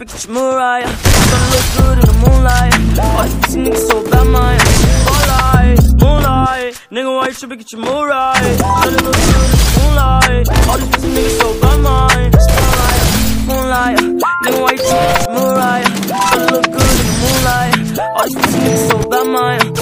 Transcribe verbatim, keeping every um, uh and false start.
get your Mariah. Tryna look good in the moonlight. All these pussy niggas so bad, man. Moonlight, moonlight. Nigga, why you trippin', get your Mariah. Tryna look good in the moonlight. All these pussy niggas so bad, man. Moonlight, moonlight. Nigga, why you trippin', get your Mariah. Tryna look good in the moonlight. All these pussy niggas so bad, man.